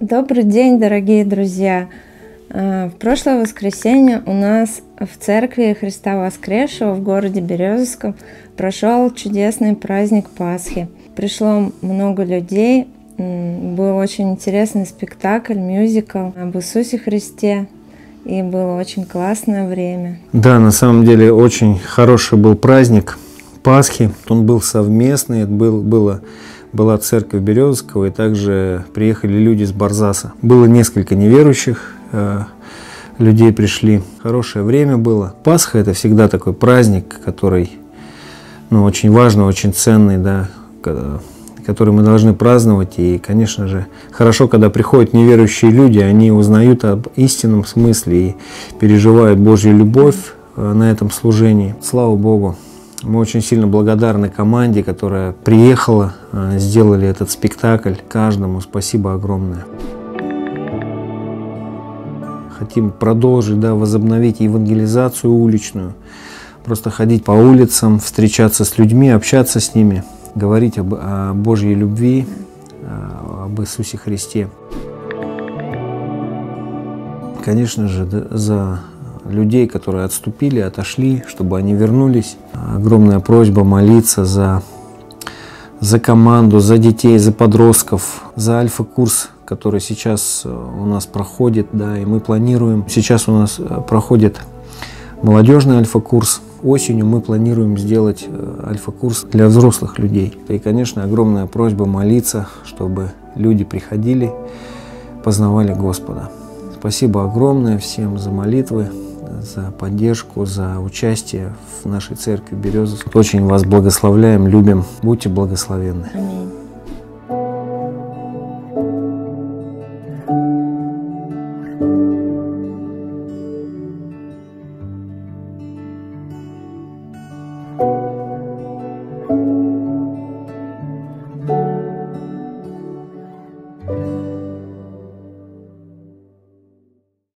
Добрый день, дорогие друзья! В прошлое воскресенье у нас в церкви Христа Воскресшего в городе Березовском прошел чудесный праздник Пасхи. Пришло много людей, был очень интересный спектакль, мюзикл об Иисусе Христе, и было очень классное время. Да, на самом деле очень хороший был праздник Пасхи, он был совместный, была церковь Березовского, и также приехали люди из Барзаса. Было несколько неверующих людей пришли. Хорошее время было. Пасха — это всегда такой праздник, который очень важный, очень ценный, да, который мы должны праздновать. И, конечно же, хорошо, когда приходят неверующие люди, они узнают об истинном смысле и переживают Божью любовь на этом служении. Слава Богу! Мы очень сильно благодарны команде, которая приехала, сделали этот спектакль. Каждому спасибо огромное. Хотим продолжить, возобновить евангелизацию уличную. Просто ходить по улицам, встречаться с людьми, общаться с ними, говорить о Божьей любви, об Иисусе Христе. Конечно же, за людей, которые отступили, отошли, чтобы они вернулись. Огромная просьба молиться за команду, за детей, за подростков, за альфа-курс, который сейчас у нас проходит, и мы планируем. Сейчас у нас проходит молодежный альфа-курс. Осенью мы планируем сделать альфа-курс для взрослых людей. И, конечно, огромная просьба молиться, чтобы люди приходили, познавали Господа. Спасибо огромное всем за молитвы, за поддержку, за участие в нашей церкви Березовской. Очень вас благословляем, любим. Будьте благословенны. Аминь.